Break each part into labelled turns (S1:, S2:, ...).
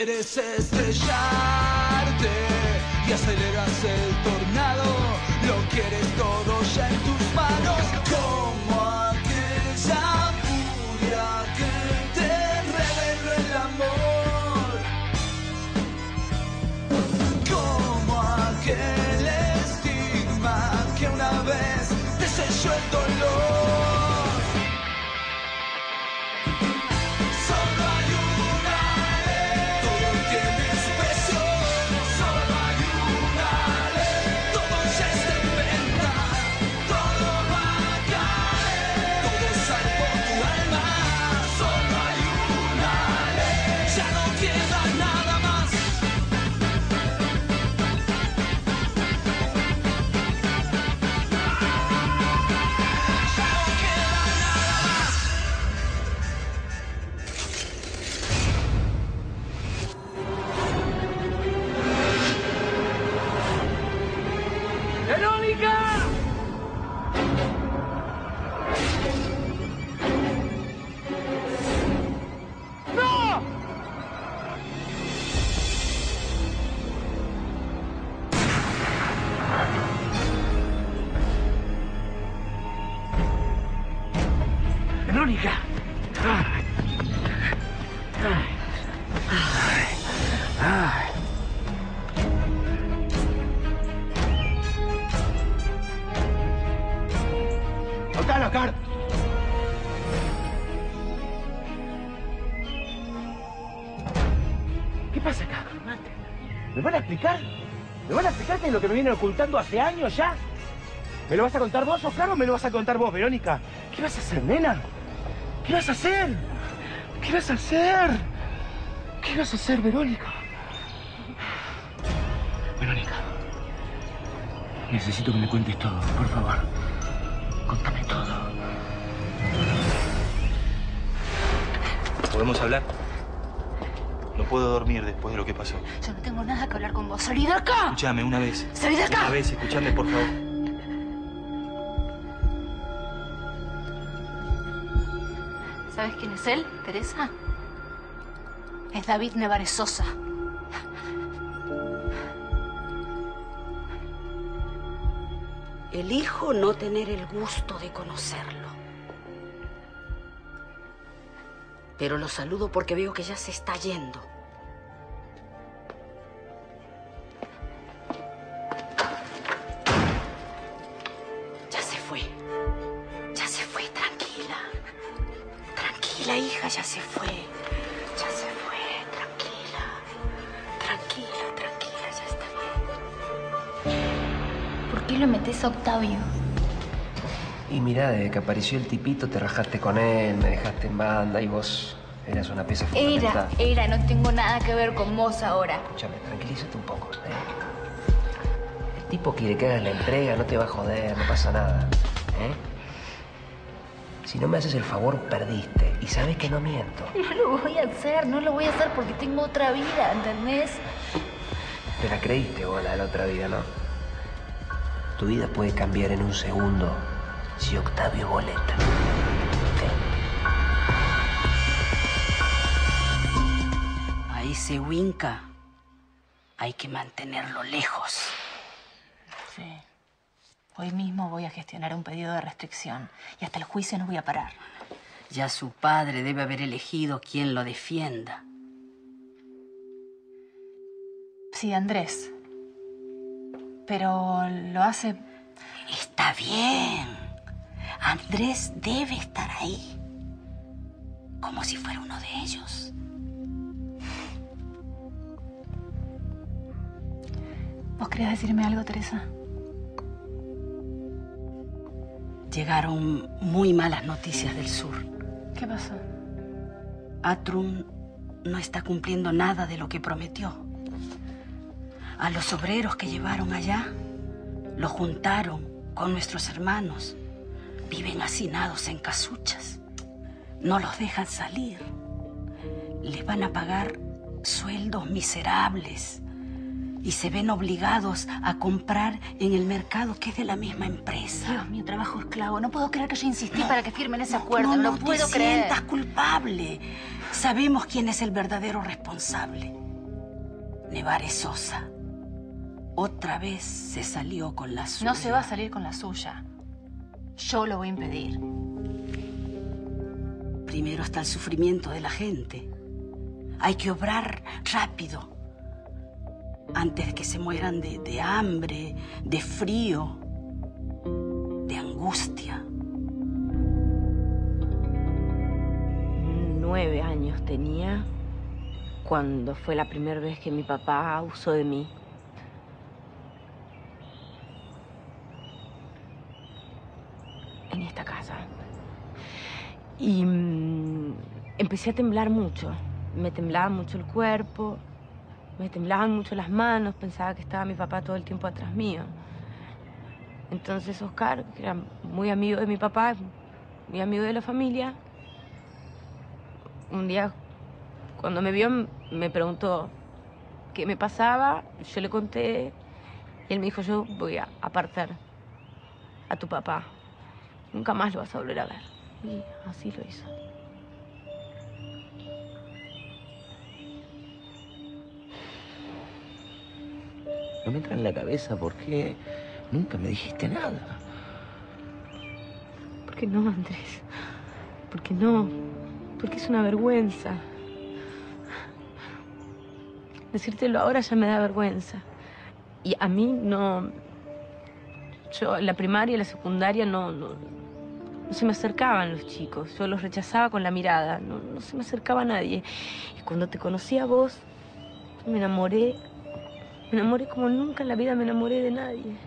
S1: quieres estrellarte y aceleras el tornado. Lo quieres todo ya en tus manos. Como aquella furia que te reveló el amor. Como aquel estigma que una vez te selló el dolor.
S2: Verónica. ¡Soltalo, Cart! ¿Qué pasa acá? ¿Me van a explicar? ¿Me van a explicar qué es lo que me vienen ocultando hace años ya? ¿Me lo vas a contar vos, Oscar, o me lo vas a contar vos, Verónica? ¿Qué vas a hacer, nena? ¿Qué vas a hacer? ¿Qué vas a hacer? ¿Qué vas a hacer, Verónica? Verónica, necesito que me cuentes todo, por favor. Contame todo.
S3: ¿Podemos hablar? No puedo dormir después de lo que pasó.
S4: Yo no tengo nada que hablar con vos. ¡Salí de acá!
S3: Escúchame una vez.
S4: ¡Salí de acá!
S3: Una vez, escúchame, por favor.
S4: ¿Sabes quién es él, Teresa? Es David Nevares Sosa.
S5: Elijo no tener el gusto de conocerlo. Pero lo saludo porque veo que ya se está yendo. Ya se fue. Ya se fue, tranquila. Tranquila, hija, ya se fue. Ya se fue, tranquila. Tranquila, tranquila, ya está bien.
S4: ¿Por qué lo metés a Octavio?
S6: Y mirá, desde que apareció el tipito te rajaste con él, me dejaste en banda y vos eras una pieza fundamental.
S4: Era, no tengo nada que ver con vos ahora.
S6: Escúchame, tranquilízate un poco, El tipo quiere que hagas la entrega, no te va a joder, no pasa nada, Si no me haces el favor, perdiste. Y sabes que no miento.
S4: No lo voy a hacer, no lo voy a hacer porque tengo otra vida, ¿entendés?
S6: Te la creíste vos, la de la otra vida, ¿no? Tu vida puede cambiar en un segundo si Octavio boleta.
S5: A ese Winca hay que mantenerlo lejos.
S4: Sí. Hoy mismo voy a gestionar un pedido de restricción y hasta el juicio no voy a parar.
S5: Ya su padre debe haber elegido quien lo defienda.
S4: Sí, Andrés. Pero lo hace...
S5: Está bien. Andrés debe estar ahí. Como si fuera uno de ellos.
S4: ¿Vos querés decirme algo, Teresa?
S5: Llegaron muy malas noticias del sur.
S4: ¿Qué pasó?
S5: Atrum no está cumpliendo nada de lo que prometió. A los obreros que llevaron allá, los juntaron con nuestros hermanos. Viven hacinados en casuchas. No los dejan salir. Les van a pagar sueldos miserables. Y se ven obligados a comprar en el mercado que es de la misma empresa.
S4: Dios mío, trabajo esclavo. No puedo creer que yo insistí para que firmen ese acuerdo. No puedo
S5: te
S4: creer.
S5: sientas culpable. Sabemos quién es el verdadero responsable. Nevares Sosa otra vez se salió con la suya.
S4: No se va a salir con la suya. Yo lo voy a impedir.
S5: Primero está el sufrimiento de la gente. Hay que obrar rápido. Antes de que se mueran de hambre, de frío, de angustia.
S7: 9 años tenía cuando fue la primera vez que mi papá abusó de mí. En esta casa. Y empecé a temblar mucho. Me temblaba mucho el cuerpo, me temblaban mucho las manos, pensaba que estaba mi papá todo el tiempo atrás mío. Entonces Oscar, que era muy amigo de mi papá, muy amigo de la familia, un día cuando me vio me preguntó qué me pasaba, yo le conté y él me dijo, yo voy a apartar a tu papá, nunca más lo vas a volver a ver. Y así lo hizo.
S2: No me entra en la cabeza por qué nunca me dijiste nada.
S7: ¿Por qué no, Andrés? ¿Por qué no? Porque es una vergüenza. Decírtelo ahora ya me da vergüenza. Y a mí no... Yo en la primaria y la secundaria no se me acercaban los chicos. Yo los rechazaba con la mirada. No se me acercaba a nadie. Y cuando te conocí a vos, me enamoré. Me enamoré como nunca en la vida me enamoré de nadie.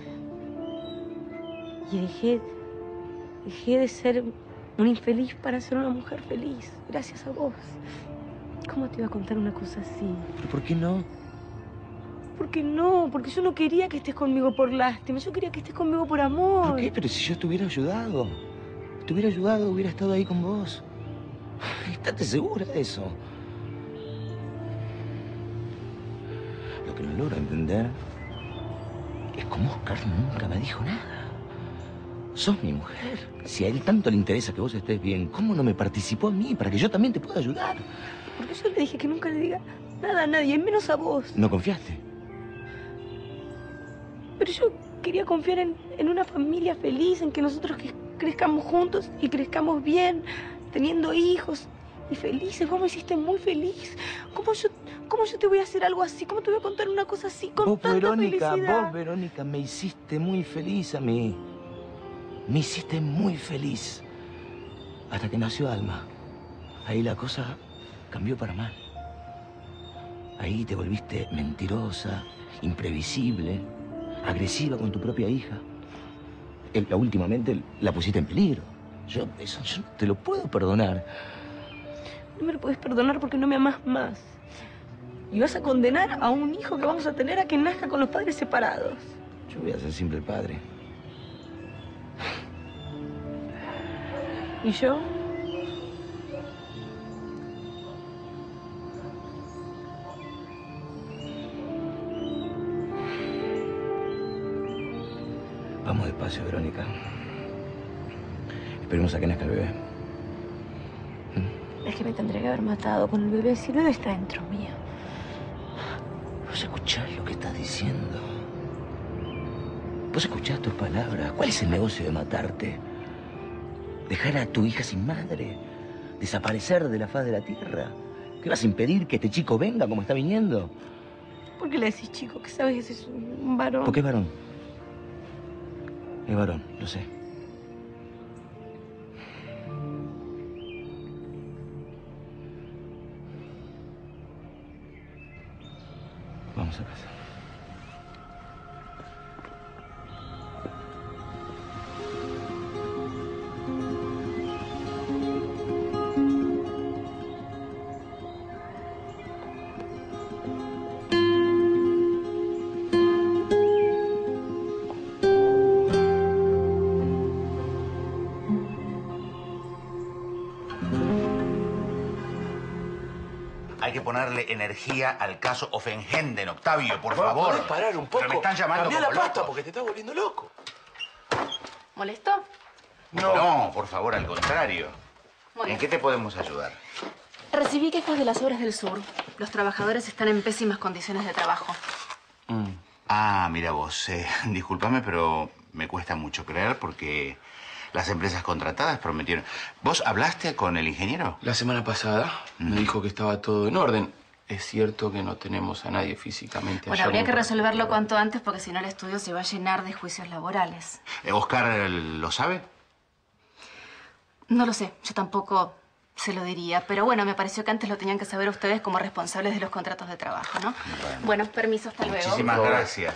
S7: Y dejé de ser una infeliz para ser una mujer feliz. Gracias a vos. ¿Cómo te iba a contar una cosa así?
S2: ¿Pero por qué no?
S7: ¿Por qué no? Porque yo no quería que estés conmigo por lástima. Yo quería que estés conmigo por amor.
S2: ¿Por qué? Pero si yo te hubiera ayudado. Te hubiera ayudado, hubiera estado ahí con vos. Estate segura de eso. Lo que no logro entender es cómo Oscar nunca me dijo nada. Sos mi mujer. Si a él tanto le interesa que vos estés bien, ¿cómo no me participó a mí para que yo también te pueda ayudar?
S7: Porque yo le dije que nunca le diga nada a nadie, menos a vos.
S2: ¿No confiaste?
S7: Pero yo quería confiar en una familia feliz, en que nosotros crezcamos juntos y crezcamos bien, teniendo hijos y felices. Vos me hiciste muy feliz. ¿Cómo yo te voy a hacer algo así? ¿Cómo te voy a contar una cosa así con tanta felicidad?
S2: Vos, Verónica, me hiciste muy feliz a mí. Me hiciste muy feliz. Hasta que nació Alma. Ahí la cosa cambió para mal. Ahí te volviste mentirosa, imprevisible, agresiva con tu propia hija. Últimamente la pusiste en peligro. Yo no te lo puedo perdonar.
S7: No me lo puedes perdonar porque no me amás más. Y vas a condenar a un hijo que vamos a tener a que nazca con los padres separados.
S2: Yo voy a ser siempre el padre.
S7: ¿Y yo?
S2: Vamos despacio, Verónica. Esperemos a que nazca el bebé.
S7: Es que me tendría que haber matado con el bebé si el bebé está dentro mío.
S2: ¿Vos escuchás lo que estás diciendo? ¿Vos escuchás tus palabras? ¿Cuál es el negocio de matarte? ¿Dejar a tu hija sin madre? ¿Desaparecer de la faz de la tierra? ¿Qué vas a impedir que este chico venga como está viniendo?
S7: ¿Por qué le decís chico? Que sabes que es un varón.
S2: ¿Por qué es varón? Es varón, lo sé. Vamos a casa.
S8: Hay que ponerle energía al caso Offenhenden, Octavio, por favor.
S9: ¿Podés parar un poco?
S8: Pero me están llamando
S9: Cambiá
S8: como
S9: la pasta
S8: loco.
S9: porque te estás volviendo loco.
S4: ¿Molestó?
S8: No, por favor, al contrario.
S4: Bueno.
S8: ¿En qué te podemos ayudar?
S4: Recibí quejas de las obras del sur. Los trabajadores están en pésimas condiciones de trabajo.
S8: Ah, mira vos, discúlpame, pero me cuesta mucho creer porque las empresas contratadas prometieron... ¿Vos hablaste con el ingeniero?
S2: La semana pasada me dijo que estaba todo en orden. Es cierto que no tenemos a nadie físicamente
S4: Bueno,
S2: allá.
S4: habría que resolverlo cuanto antes porque si no el estudio se va a llenar de juicios laborales.
S8: ¿Oscar lo sabe?
S4: No lo sé, yo tampoco se lo diría. Pero bueno, me pareció que antes lo tenían que saber ustedes como responsables de los contratos de trabajo, ¿no? Bueno, permiso, hasta luego.
S8: Muchísimas gracias,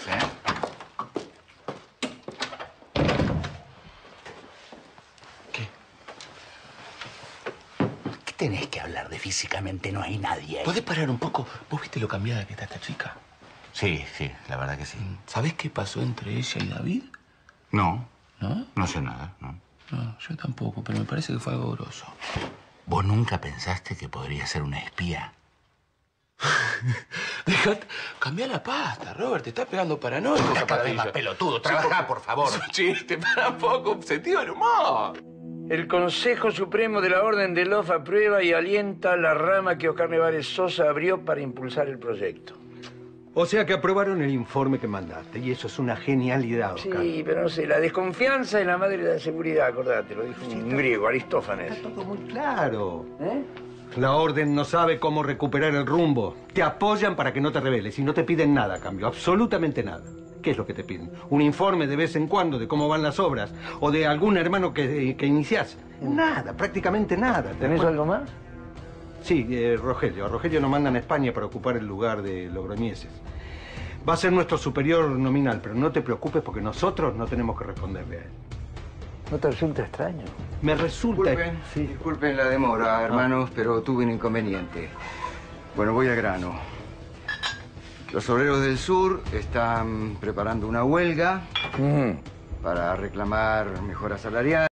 S9: ¿Qué tenés que hablar de físicamente? No hay nadie ahí.
S2: ¿Podés parar un poco? ¿Vos viste lo cambiada que está esta chica?
S8: Sí, la verdad que sí.
S2: ¿Sabés qué pasó entre ella y David?
S8: No.
S2: ¿No?
S8: No sé nada, no.
S2: No, yo tampoco, pero me parece que fue algo grosso.
S8: ¿Vos nunca pensaste que podría ser una espía?
S2: Dejate... Cambia la pasta, Robert. Te estás pegando paranoico.
S8: Estás cada vez más pelotudo. Trabajá, por favor.
S2: Es un chiste, para un poco. Sentido del humor.
S10: El Consejo Supremo de la Orden de Love aprueba y alienta la rama que Oscar Nevares Sosa abrió para impulsar el proyecto.
S11: O sea que aprobaron el informe que mandaste, y eso es una genialidad, Oscar.
S10: Sí, pero no sé, la desconfianza es la madre de la seguridad, acordate, lo dijo un griego, Aristófanes.
S11: Está todo muy claro. La Orden no sabe cómo recuperar el rumbo. Te apoyan para que no te rebeles y no te piden nada a cambio, absolutamente nada. ¿Qué es lo que te piden? ¿Un informe de vez en cuando de cómo van las obras? ¿O de algún hermano que iniciás? Nada, prácticamente nada.
S10: ¿Tenés algo más?
S11: Sí, Rogelio. A Rogelio nos mandan a España para ocupar el lugar de Logroñeses. Va a ser nuestro superior nominal, pero no te preocupes porque nosotros no tenemos que responderle a él.
S10: ¿No te resulta extraño?
S11: Me resulta...
S12: Disculpen la demora, hermanos, pero tuve un inconveniente. Bueno, voy al grano. Los obreros del sur están preparando una huelga para reclamar mejoras salariales.